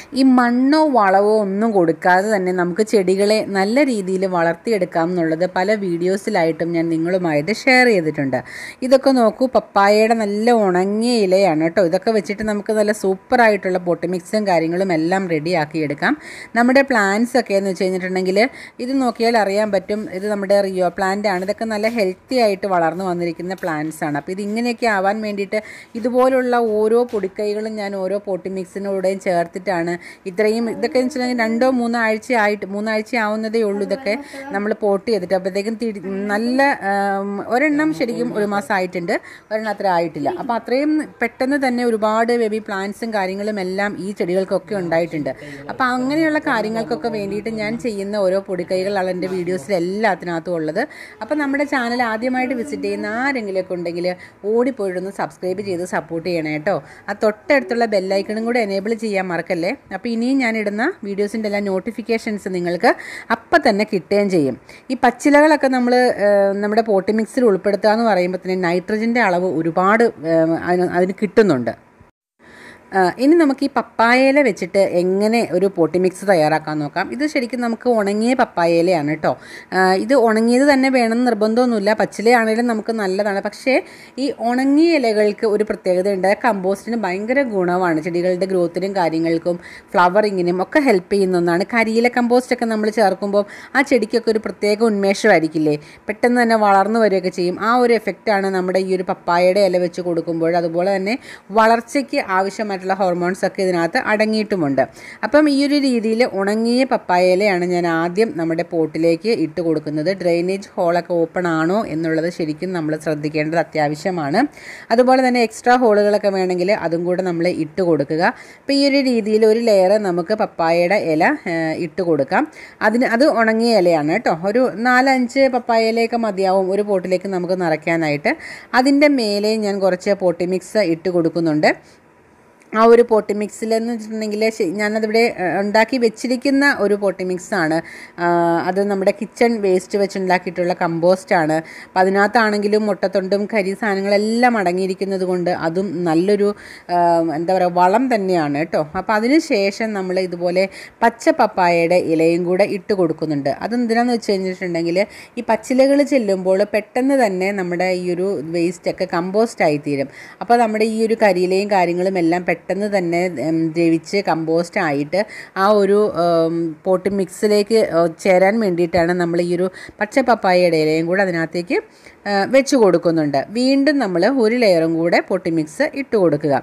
ഈ മണ്ണോ വളവോ ഒന്നും കൊടുക്കാതെ തന്നെ നമുക്ക് ചെടികളെ നല്ല രീതിയിൽ വളർത്തിയെടുക്കാം എന്നുള്ളത് പല വീഡിയോസിലായിട്ടും ഞാൻ നിങ്ങളുമായിട്ട് ഷെയർ ചെയ്തിട്ടുണ്ട്. ഇതൊക്കെ നോക്കൂ, പപ്പായയുടെ നല്ല ഉണങ്ങിയ ഇലയാണ് കേട്ടോ. ഇതൊക്കെ വെച്ചിട്ട് നമുക്ക് നല്ല സൂപ്പറായിട്ടുള്ള പൊട്ടി മിക്സും കാര്യങ്ങളും എല്ലാം റെഡിയാക്കിയെടുക്കാം. നമ്മുടെ പ്ലാന്റ്സ് ഒക്കെ എന്ന് വെച്ച് കഴിഞ്ഞിട്ടുണ്ടെങ്കിൽ ഇത് നോക്കിയാൽ അറിയാൻ പറ്റും, ഇത് നമ്മുടെ റിയോ പ്ലാന്റ് ആണ്. ഇതൊക്കെ നല്ല ഹെൽത്തി ആയിട്ട് വളർന്നു വന്നിരിക്കുന്ന പ്ലാന്റ്സ് ആണ്. അപ്പോൾ ഇതിങ്ങനെയൊക്കെ ആവാൻ വേണ്ടിയിട്ട് ഇതുപോലുള്ള ഓരോ പൊടിക്കൈകളും ഞാൻ ഓരോ പൊട്ടി മിക്സിനോടെയും ചേർത്തിട്ടാണ് ഇത്രയും. ഇതൊക്കെ എന്ന് വെച്ചിട്ടുണ്ടെങ്കിൽ 2-3 ആഴ്ച ആവുന്നതേ ഉള്ളൂ ഇതൊക്കെ നമ്മൾ പോട്ട് ചെയ്തിട്ട്. അപ്പോഴത്തേക്കും നല്ല ഒരെണ്ണം ശരിക്കും 1 മാസം ആയിട്ടുണ്ട്, ഒരെണ്ണം അത്ര ആയിട്ടില്ല. അപ്പോൾ അത്രയും പെട്ടെന്ന് തന്നെ ഒരുപാട് ബേബി പ്ലാന്റ്സും കാര്യങ്ങളും എല്ലാം ഈ ചെടികൾക്കൊക്കെ ഉണ്ടായിട്ടുണ്ട്. അപ്പോൾ അങ്ങനെയുള്ള കാര്യങ്ങൾക്കൊക്കെ വേണ്ടിയിട്ട് ഞാൻ ചെയ്യുന്ന ഓരോ പൊടിക്കൈകളാണ് എൻ്റെ വീഡിയോസിൽ എല്ലാത്തിനകത്തും ഉള്ളത്. അപ്പോൾ നമ്മുടെ ചാനൽ ആദ്യമായിട്ട് വിസിറ്റ് ചെയ്യുന്ന ആരെങ്കിലുമൊക്കെ ഉണ്ടെങ്കിൽ ഓടിപ്പോയിട്ടൊന്ന് സബ്സ്ക്രൈബ് ചെയ്ത് സപ്പോർട്ട് ചെയ്യണം കേട്ടോ. ആ തൊട്ടടുത്തുള്ള ബെല്ലൈക്കണും കൂടെ എനേബിൾ ചെയ്യാൻ മറക്കല്ലേ. അപ്പോൾ ഇനിയും ഞാനിടുന്ന വീഡിയോസിൻ്റെ എല്ലാ നോട്ടിഫിക്കേഷൻസ് നിങ്ങൾക്ക് അപ്പം തന്നെ കിട്ടുകയും ചെയ്യും. ഈ പച്ചിലകളൊക്കെ നമ്മുടെ പോട്ടി മിക്സിൽ ഉൾപ്പെടുത്തുക എന്ന് പറയുമ്പോൾ തന്നെ നൈട്രജൻ്റെ അളവ് ഒരുപാട് അതിന് കിട്ടുന്നുണ്ട്. ഇനി നമുക്ക് ഈ പപ്പായയില വെച്ചിട്ട് എങ്ങനെ ഒരു പോട്ടി മിക്സ് തയ്യാറാക്കാൻ നോക്കാം. ഇത് ശരിക്കും നമുക്ക് ഉണങ്ങിയ പപ്പായയിലയാണ് കേട്ടോ. ഇത് ഉണങ്ങിയത് തന്നെ വേണമെന്ന് നിർബന്ധമൊന്നുമില്ല, പച്ചിലയാണെങ്കിലും നമുക്ക് നല്ലതാണ്. പക്ഷേ ഈ ഉണങ്ങിയ ഇലകൾക്ക് ഒരു പ്രത്യേകതയുണ്ട്, കമ്പോസ്റ്റിന് ഭയങ്കര ഗുണമാണ്. ചെടികളുടെ ഗ്രോത്തിനും കാര്യങ്ങൾക്കും ഫ്ലവറിങ്ങിനും ഒക്കെ ഹെൽപ്പ് ചെയ്യുന്ന ഒന്നാണ്. കരിയില കമ്പോസ്റ്റൊക്കെ നമ്മൾ ചേർക്കുമ്പോൾ ആ ചെടിക്കൊക്കെ ഒരു പ്രത്യേക ഉന്മേഷമായിരിക്കില്ലേ, പെട്ടെന്ന് തന്നെ വളർന്നു വരികയൊക്കെ ചെയ്യും. ആ ഒരു എഫക്റ്റാണ് നമ്മുടെ ഈ ഒരു പപ്പായയുടെ ഇല വെച്ച് കൊടുക്കുമ്പോൾ. അതുപോലെ തന്നെ വളർച്ചയ്ക്ക് ആവശ്യമായിട്ടുള്ള ഹോർമോൺസ് ഒക്കെ ഇതിനകത്ത് അടങ്ങിയിട്ടുമുണ്ട്. അപ്പം ഈ ഒരു രീതിയിൽ ഉണങ്ങിയ പപ്പായയിലയാണ് ഞാൻ ആദ്യം നമ്മുടെ പോട്ടിലേക്ക് ഇട്ട് കൊടുക്കുന്നത്. ഡ്രെയിനേജ് ഹോളൊക്കെ ഓപ്പൺ ആണോ എന്നുള്ളത് ശരിക്കും നമ്മൾ ശ്രദ്ധിക്കേണ്ടത് അത്യാവശ്യമാണ്. അതുപോലെ തന്നെ എക്സ്ട്രാ ഹോളുകളൊക്കെ വേണമെങ്കിൽ അതും കൂടെ നമ്മൾ ഇട്ട് കൊടുക്കുക. അപ്പോൾ ഈ ഒരു രീതിയിൽ ഒരു ലെയർ നമുക്ക് പപ്പായയുടെ ഇല ഇട്ട് കൊടുക്കാം. അത് ഉണങ്ങിയ ഇലയാണ് കേട്ടോ. ഒരു 4-5 പപ്പായ ഇലയൊക്കെ മതിയാവും ഒരു പോട്ടിലേക്ക് നമുക്ക് നിറയ്ക്കാനായിട്ട്. അതിൻ്റെ മേലെ ഞാൻ കുറച്ച് പോട്ടി മിക്സ് ഇട്ട് കൊടുക്കുന്നുണ്ട്. ആ ഒരു പോട്ടി മിക്സിലെന്ന് വെച്ചിട്ടുണ്ടെങ്കിൽ ഞാനതിവിടെ ഉണ്ടാക്കി വെച്ചിരിക്കുന്ന ഒരു പോട്ടി മിക്സാണ്. അത് നമ്മുടെ കിച്ചൺ വേസ്റ്റ് വെച്ചുണ്ടാക്കിയിട്ടുള്ള കമ്പോസ്റ്റാണ്. അപ്പം അതിനകത്താണെങ്കിലും മുട്ടത്തൊണ്ടും കരി സാധനങ്ങളെല്ലാം അടങ്ങിയിരിക്കുന്നത് കൊണ്ട് അതും നല്ലൊരു എന്താ പറയുക വളം തന്നെയാണ് കേട്ടോ. അപ്പോൾ അതിന് ശേഷം നമ്മൾ ഇതുപോലെ പച്ച പപ്പായയുടെ ഇലയും കൂടെ ഇട്ട് കൊടുക്കുന്നുണ്ട്. അതെന്തിനാന്ന് വെച്ച് കഴിഞ്ഞിട്ടുണ്ടെങ്കിൽ ഈ പച്ചിലകൾ ചെല്ലുമ്പോൾ പെട്ടെന്ന് തന്നെ നമ്മുടെ ഈ ഒരു വേസ്റ്റൊക്കെ കമ്പോസ്റ്റ് ആയിത്തീരും. അപ്പോൾ നമ്മുടെ ഈ ഒരു കരിയിലയും കാര്യങ്ങളും എല്ലാം പെട്ടെന്ന് തന്നെ ദ്രവിച്ച് കമ്പോസ്റ്റ് ആയിട്ട് ആ ഒരു പോട്ടി മിക്സിലേക്ക് ചേരാൻ വേണ്ടിയിട്ടാണ് നമ്മൾ ഈ ഒരു പച്ച പപ്പായയുടെ ഇലയും കൂടെ അതിനകത്തേക്ക് വെച്ച് കൊടുക്കുന്നുണ്ട്. വീണ്ടും നമ്മൾ ഒരു ലെയറും കൂടെ പോട്ടി മിക്സ് ഇട്ട് കൊടുക്കുക.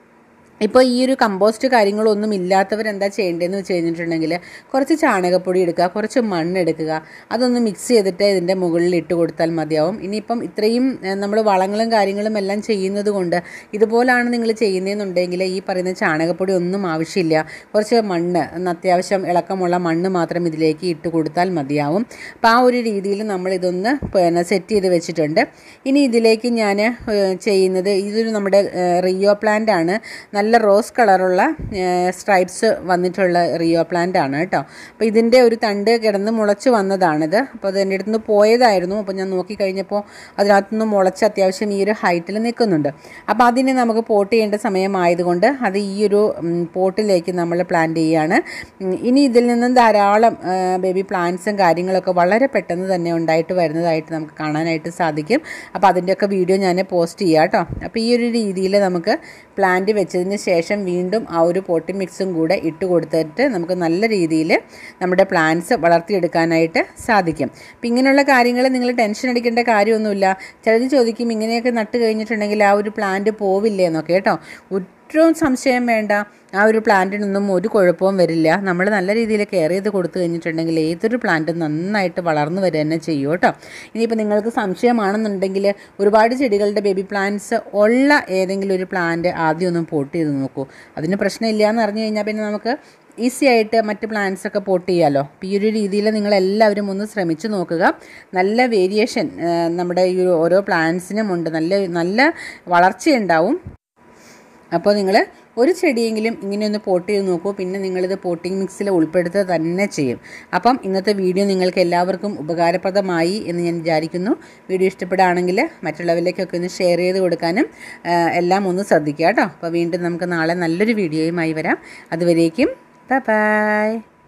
ഇപ്പോൾ ഈ ഒരു കമ്പോസ്റ്റ് കാര്യങ്ങളൊന്നും ഇല്ലാത്തവരെന്താ ചെയ്യേണ്ടതെന്ന് വെച്ച് കഴിഞ്ഞിട്ടുണ്ടെങ്കിൽ കുറച്ച് ചാണകപ്പൊടി എടുക്കുക, കുറച്ച് മണ്ണെടുക്കുക, അതൊന്ന് മിക്സ് ചെയ്തിട്ട് ഇതിൻ്റെ മുകളിൽ ഇട്ട് കൊടുത്താൽ മതിയാവും. ഇനിയിപ്പം ഇത്രയും നമ്മൾ വളങ്ങളും കാര്യങ്ങളും എല്ലാം ചെയ്യുന്നത് കൊണ്ട് ഇതുപോലാണ് നിങ്ങൾ ചെയ്യുന്നതെന്നുണ്ടെങ്കിൽ ഈ പറയുന്ന ചാണകപ്പൊടി ഒന്നും ആവശ്യമില്ല. കുറച്ച് മണ്ണ്, അത്യാവശ്യം ഇളക്കമുള്ള മണ്ണ് മാത്രം ഇതിലേക്ക് ഇട്ട് കൊടുത്താൽ മതിയാവും. അപ്പോൾ ആ ഒരു രീതിയിൽ നമ്മളിതൊന്ന് സെറ്റ് ചെയ്ത് വെച്ചിട്ടുണ്ട്. ഇനി ഇതിലേക്ക് ഞാൻ ചെയ്യുന്നത്, ഇതൊരു നമ്മുടെ റിയോ പ്ലാന്റ് ആണ്. നല്ല റോസ് കളറുള്ള സ്ട്രൈപ്സ് വന്നിട്ടുള്ള റിയോ പ്ലാന്റ് ആണ് കേട്ടോ. അപ്പോൾ ഇതിൻ്റെ ഒരു തണ്ട് കിടന്ന് മുളച്ച് വന്നതാണിത്. അപ്പോൾ അത് എൻ്റെ അടുത്ത് നിന്ന് പോയതായിരുന്നു. അപ്പോൾ ഞാൻ നോക്കിക്കഴിഞ്ഞപ്പോൾ അതിനകത്തുനിന്ന് മുളച്ച് അത്യാവശ്യം ഈ ഒരു ഹൈറ്റിൽ നിൽക്കുന്നുണ്ട്. അപ്പോൾ അതിനെ നമുക്ക് പോട്ട് ചെയ്യേണ്ട സമയമായതുകൊണ്ട് അത് ഈ ഒരു പോട്ടിലേക്ക് നമ്മൾ പ്ലാന്റ് ചെയ്യുകയാണ്. ഇനി ഇതിൽ നിന്നും ധാരാളം ബേബി പ്ലാന്റ്സും കാര്യങ്ങളൊക്കെ വളരെ പെട്ടെന്ന് തന്നെ ഉണ്ടായിട്ട് വരുന്നതായിട്ട് നമുക്ക് കാണാനായിട്ട് സാധിക്കും. അപ്പോൾ അതിൻ്റെയൊക്കെ വീഡിയോ ഞാൻ പോസ്റ്റ് ചെയ്യാം കേട്ടോ. അപ്പോൾ ഈ ഒരു രീതിയിൽ നമുക്ക് പ്ലാന്റ് വെച്ചതിന് ശേഷം വീണ്ടും ആ ഒരു പോട്ടി മിക്സും കൂടെ ഇട്ട് കൊടുത്തിട്ട് നമുക്ക് നല്ല രീതിയിൽ നമ്മുടെ പ്ലാന്റ്സ് വളർത്തിയെടുക്കാനായിട്ട് സാധിക്കും. അപ്പം ഇങ്ങനെയുള്ള കാര്യങ്ങൾ നിങ്ങൾ ടെൻഷൻ അടിക്കേണ്ട കാര്യമൊന്നുമില്ല. ചിലർ ചോദിക്കും ഇങ്ങനെയൊക്കെ നട്ട് കഴിഞ്ഞിട്ടുണ്ടെങ്കിൽ ആ ഒരു പ്ലാന്റ് പോവില്ലേ എന്നൊക്കെ കേട്ടോ. ഒട്ടും സംശയം വേണ്ട, ആ ഒരു പ്ലാന്റിനൊന്നും ഒരു കുഴപ്പവും വരില്ല. നമ്മൾ നല്ല രീതിയിൽ കെയർ ചെയ്ത് കൊടുത്തു കഴിഞ്ഞിട്ടുണ്ടെങ്കിൽ ഏതൊരു പ്ലാന്റും നന്നായിട്ട് വളർന്നു വരിക തന്നെ ചെയ്യും കേട്ടോ. ഇനിയിപ്പോൾ നിങ്ങൾക്ക് സംശയമാണെന്നുണ്ടെങ്കിൽ ഒരുപാട് ചെടികളുടെ ബേബി പ്ലാന്റ്സ് ഉള്ള ഏതെങ്കിലും ഒരു പ്ലാന്റ് ആദ്യം ഒന്നും പോട്ട് ചെയ്ത് നോക്കൂ. അതിന് പ്രശ്നമില്ല എന്ന് അറിഞ്ഞു കഴിഞ്ഞാൽ പിന്നെ നമുക്ക് ഈസി ആയിട്ട് മറ്റ് പ്ലാന്റ്സൊക്കെ പോട്ട് ചെയ്യാമല്ലോ. അപ്പോൾ ഈ ഒരു രീതിയിൽ നിങ്ങളെല്ലാവരും ഒന്ന് ശ്രമിച്ച് നോക്കുക. നല്ല വേരിയേഷൻ നമ്മുടെ ഈ ഓരോ പ്ലാന്റ്സിനും ഉണ്ട്, നല്ല വളർച്ചയുണ്ടാവും. അപ്പോൾ നിങ്ങൾ ഒരു ചെടിയെങ്കിലും ഇങ്ങനെയൊന്ന് പോട്ട് ചെയ്ത് നോക്കൂ. പിന്നെ നിങ്ങളിത് പോട്ടിംഗ് മിക്സിൽ ഉൾപ്പെടുത്തുക തന്നെ ചെയ്യും. അപ്പം ഇന്നത്തെ വീഡിയോ നിങ്ങൾക്ക് എല്ലാവർക്കും ഉപകാരപ്രദമായി എന്ന് ഞാൻ വിചാരിക്കുന്നു. വീഡിയോ ഇഷ്ടപ്പെടുകയാണെങ്കിൽ മറ്റുള്ളവരിലേക്കൊക്കെ ഒന്ന് ഷെയർ ചെയ്ത് കൊടുക്കാനും എല്ലാം ഒന്ന് ശ്രദ്ധിക്കുക കേട്ടോ. അപ്പോൾ വീണ്ടും നമുക്ക് നാളെ നല്ലൊരു വീഡിയോയുമായി വരാം. അതുവരേക്കും ബൈ ബൈ.